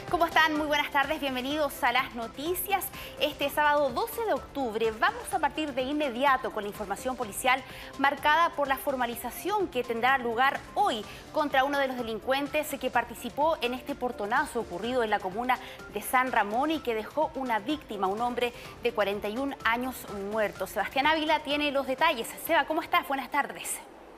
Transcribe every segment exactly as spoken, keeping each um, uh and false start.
¿Cómo están? Muy buenas tardes, bienvenidos a las noticias. Este sábado doce de octubre vamos a partir de inmediato con la información policial marcada por la formalización que tendrá lugar hoy contra uno de los delincuentes que participó en este portonazo ocurrido en la comuna de San Ramón y que dejó una víctima, un hombre de cuarenta y un años muerto. Sebastián Ávila tiene los detalles. Seba, ¿cómo estás? Buenas tardes.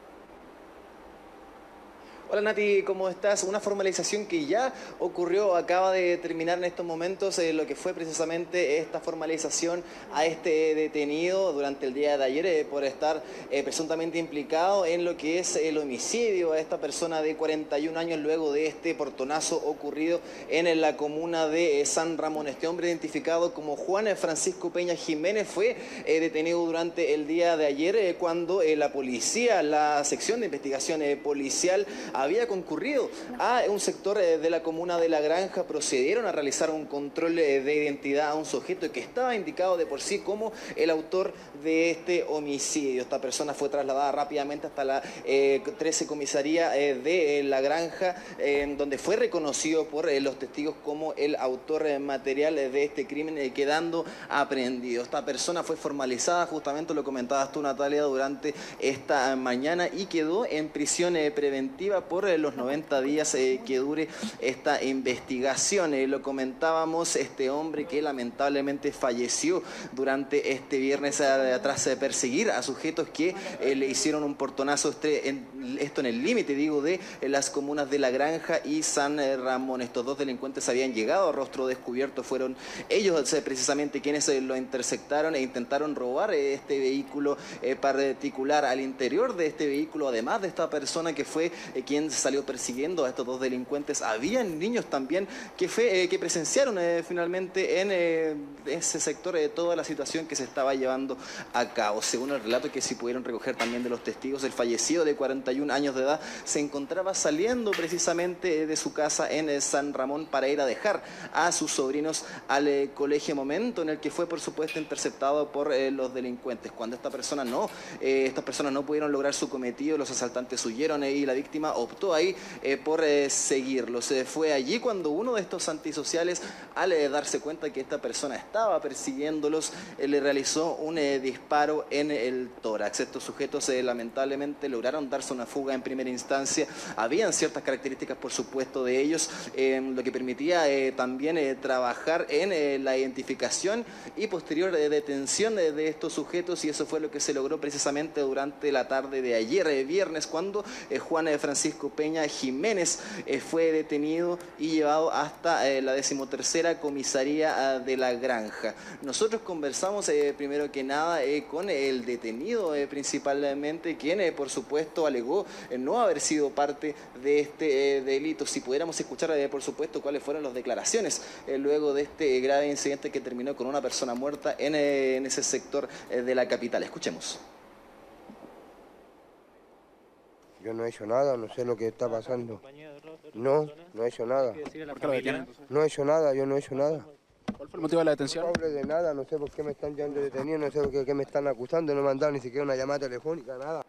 Hola Nati, ¿cómo estás? Una formalización que ya ocurrió, acaba de terminar en estos momentos eh, lo que fue precisamente esta formalización a este detenido durante el día de ayer eh, por estar eh, presuntamente implicado en lo que es el homicidio a esta persona de cuarenta y un años luego de este portonazo ocurrido en la comuna de eh, San Ramón. Este hombre identificado como Juan Francisco Peña Jiménez fue eh, detenido durante el día de ayer eh, cuando eh, la policía, la sección de investigación eh, policial había concurrido a un sector de la comuna de La Granja. Procedieron a realizar un control de identidad a un sujeto que estaba indicado de por sí como el autor de este homicidio. Esta persona fue trasladada rápidamente hasta la eh, trece comisaría eh, de La Granja, eh, donde fue reconocido por eh, los testigos como el autor eh, material de este crimen, eh, quedando aprehendido. Esta persona fue formalizada, justamente lo comentabas tú, Natalia, durante esta mañana y quedó en prisión eh, preventiva por los noventa días eh, que dure esta investigación. Eh, lo comentábamos, este hombre que lamentablemente falleció durante este viernes eh, tras eh, perseguir a sujetos que eh, le hicieron un portonazo, este, en, esto en el límite, digo, de eh, las comunas de La Granja y San eh, Ramón. Estos dos delincuentes habían llegado a rostro descubierto, fueron ellos eh, precisamente quienes eh, lo interceptaron e intentaron robar eh, este vehículo eh, particular. Al interior de este vehículo, además de esta persona que fue eh, quien salió persiguiendo a estos dos delincuentes, habían niños también que, fue, eh, que presenciaron eh, finalmente en eh, ese sector eh, toda la situación que se estaba llevando a cabo. Según el relato que sí pudieron recoger también de los testigos, el fallecido de cuarenta y un años de edad se encontraba saliendo precisamente de su casa en eh, San Ramón para ir a dejar a sus sobrinos al eh, colegio, momento en el que fue por supuesto interceptado por eh, los delincuentes. Cuando esta persona no, eh, estas personas no pudieron lograr su cometido, los asaltantes huyeron eh, y la víctima optó ahí eh, por eh, seguirlos. Eh, fue allí cuando uno de estos antisociales, al eh, darse cuenta que esta persona estaba persiguiéndolos, eh, le realizó un eh, disparo en el tórax. Estos sujetos eh, lamentablemente lograron darse una fuga en primera instancia. Habían ciertas características, por supuesto, de ellos, eh, lo que permitía eh, también eh, trabajar en eh, la identificación y posterior eh, detención de, de estos sujetos, y eso fue lo que se logró precisamente durante la tarde de ayer, eh, viernes, cuando eh, Juan eh, Francisco Peña Jiménez eh, fue detenido y llevado hasta eh, la decimotercera comisaría uh, de La Granja. Nosotros conversamos eh, primero que nada eh, con el detenido eh, principalmente, quien eh, por supuesto alegó eh, no haber sido parte de este eh, delito. Si pudiéramos escuchar eh, por supuesto cuáles fueron las declaraciones eh, luego de este eh, grave incidente que terminó con una persona muerta en, eh, en ese sector eh, de la capital. Escuchemos. Yo no he hecho nada, no sé lo que está pasando. No, no he hecho nada. ¿Por qué lo detienen? No he hecho nada, yo no he hecho nada. ¿Cuál fue el motivo de la detención? No hablo de nada, no sé por qué me están llevando detenido, no sé por qué, qué me están acusando, no me han dado ni siquiera una llamada telefónica, nada.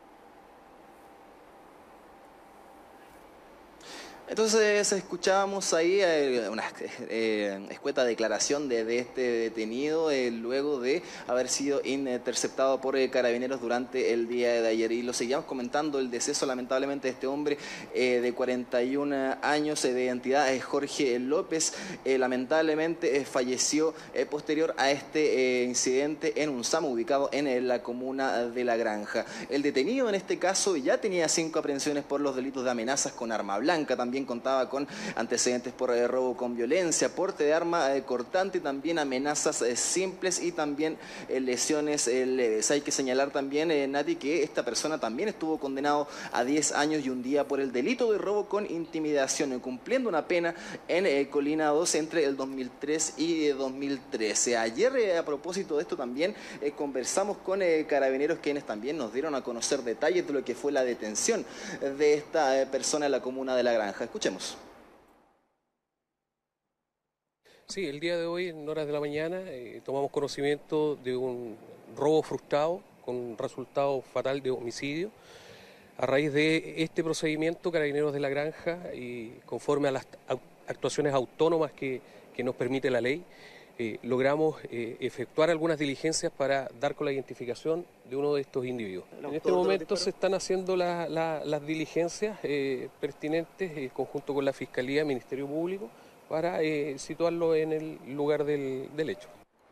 Entonces escuchábamos ahí eh, una eh, escueta declaración de, de este detenido eh, luego de haber sido interceptado por eh, carabineros durante el día de ayer. Y lo seguíamos comentando, el deceso lamentablemente de este hombre eh, de cuarenta y un años eh, de identidad, eh, Jorge López, eh, lamentablemente eh, falleció eh, posterior a este eh, incidente en un SAMU ubicado en eh, la comuna de La Granja. El detenido en este caso ya tenía cinco aprehensiones por los delitos de amenazas con arma blanca, también contaba con antecedentes por eh, robo con violencia, porte de arma eh, cortante y también amenazas eh, simples y también eh, lesiones eh, leves. Hay que señalar también, eh, Nati, que esta persona también estuvo condenado a diez años y un día por el delito de robo con intimidación, eh, cumpliendo una pena en eh, Colina dos entre el dos mil tres y eh, dos mil trece. Ayer, eh, a propósito de esto, también eh, conversamos con eh, carabineros, quienes también nos dieron a conocer detalles de lo que fue la detención de esta eh, persona en la comuna de La Granja. Escuchemos. Sí, el día de hoy, en horas de la mañana, eh, tomamos conocimiento de un robo frustrado con resultado fatal de homicidio. A raíz de este procedimiento, Carabineros de La Granja, y conforme a las actuaciones autónomas que, que nos permite la ley, eh, logramos eh, efectuar algunas diligencias para dar con la identificación de uno de estos individuos. En este momento se están haciendo la, la, las diligencias eh, pertinentes en eh, conjunto con la Fiscalía, Ministerio Público, para eh, situarlo en el lugar del, del hecho.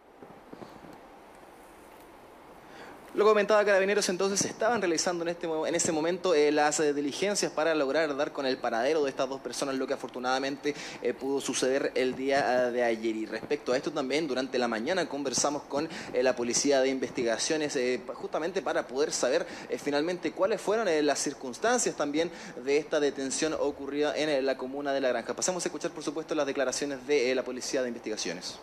Lo comentaba Carabineros, entonces estaban realizando en este en ese momento eh, las eh, diligencias para lograr dar con el paradero de estas dos personas, lo que afortunadamente eh, pudo suceder el día de ayer. Y respecto a esto también, durante la mañana conversamos con eh, la Policía de Investigaciones eh, justamente para poder saber eh, finalmente cuáles fueron eh, las circunstancias también de esta detención ocurrida en eh, la comuna de La Granja. Pasamos a escuchar, por supuesto, las declaraciones de eh, la Policía de Investigaciones.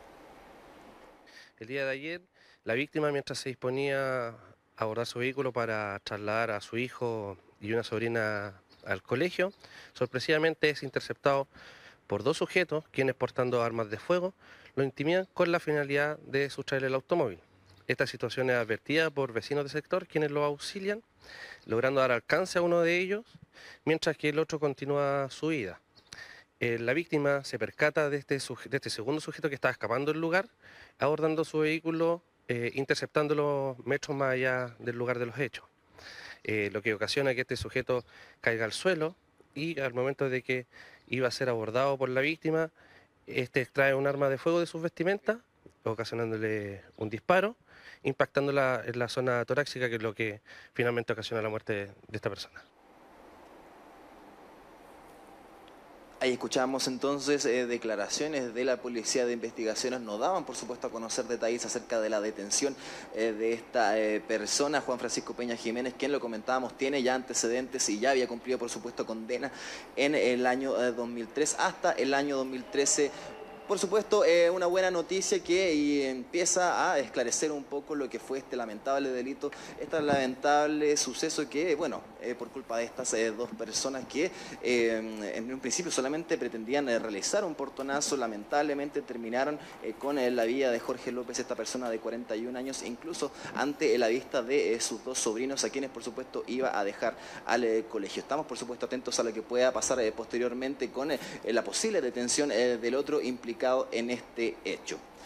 El día de ayer, la víctima, mientras se disponía a abordar su vehículo para trasladar a su hijo y una sobrina al colegio, sorpresivamente es interceptado por dos sujetos, quienes portando armas de fuego, lo intimidan con la finalidad de sustraerle el automóvil. Esta situación es advertida por vecinos del sector, quienes lo auxilian, logrando dar alcance a uno de ellos, mientras que el otro continúa su huida. Eh, la víctima se percata de este, de este segundo sujeto que está escapando del lugar, abordando su vehículo, eh, interceptándolo metros más allá del lugar de los hechos, eh, lo que ocasiona que este sujeto caiga al suelo y al momento de que iba a ser abordado por la víctima, este extrae un arma de fuego de sus vestimentas, ocasionándole un disparo, impactándola en la zona torácica, que es lo que finalmente ocasiona la muerte de esta persona. Ahí escuchamos entonces eh, declaraciones de la Policía de Investigaciones. Nos daban, por supuesto, a conocer detalles acerca de la detención eh, de esta eh, persona, Juan Francisco Peña Jiménez, quien, lo comentábamos, tiene ya antecedentes y ya había cumplido, por supuesto, condena en el año eh, dos mil tres hasta el año dos mil trece. Por supuesto, eh, una buena noticia que y empieza a esclarecer un poco lo que fue este lamentable delito, este lamentable suceso que, bueno, eh, por culpa de estas eh, dos personas que eh, en un principio solamente pretendían eh, realizar un portonazo, lamentablemente terminaron eh, con eh, la vida de Jorge López, esta persona de cuarenta y un años, incluso ante la vista de eh, sus dos sobrinos, a quienes, por supuesto, iba a dejar al eh, colegio. Estamos, por supuesto, atentos a lo que pueda pasar eh, posteriormente con eh, la posible detención eh, del otro implicado en este hecho.